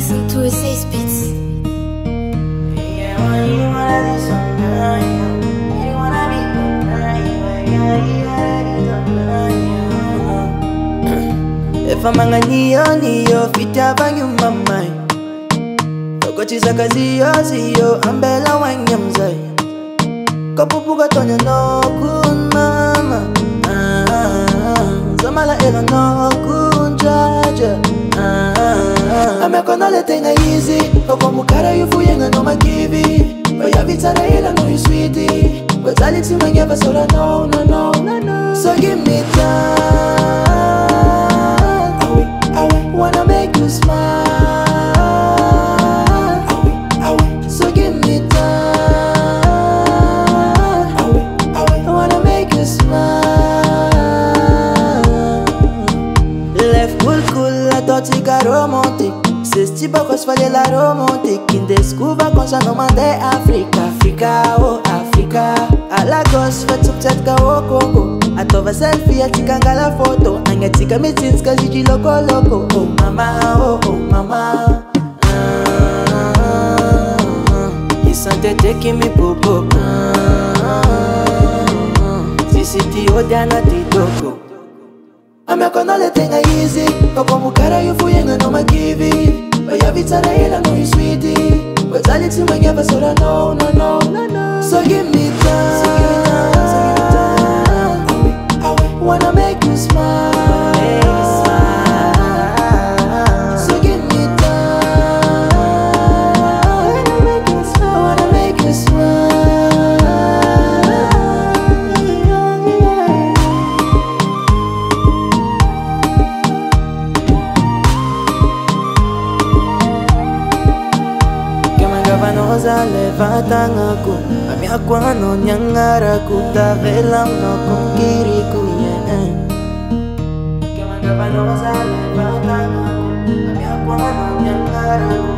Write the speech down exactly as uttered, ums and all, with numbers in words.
Listen to Ceis beats. If I'm a niyo niyo fita banyu mamai Tokochiza kazi yo ziyo ambela wanyamzai Kapupuga tonya no kun mama Zamala ela no kun jaja Amekona le tenga easy Oko mukara yufu yenga no makivi Oya vitara ela no you sweetie But I need to mangeva sora no no no no So give me time Wanna make you smile, so give me time. I wanna make you smile. Left cool cool, I thought you got romantic. Sesti bocos fallait la romantique. In the school vacances, on demandait Africa, Africa, oh Africa. À la gosse, faites sur tête kao Congo. Atova selfie, atikanga la photo. Angatika meetings, kaziji loko loko. Oh mama, oh oh mama. Ah, ah, ah. You sante taking me popo. Ah, ah, ah. Sisiti odiana titoko. Amekona le tenga easy. Oko mukara yufu yenga no makivi. Oya vitara ela no you sweetie. But I need to mangeva sora no no no no no. So give me time. So give me time. So give me time. Wanna make you smile, make you smile. So give me time. Wanna make you smile, wanna make you smile. Kemangava noza levanta ngaku, ami akwano nyangara kuta velam no con Kirikou. Kemangava noza levanta ngaku, ami akwano nyangara.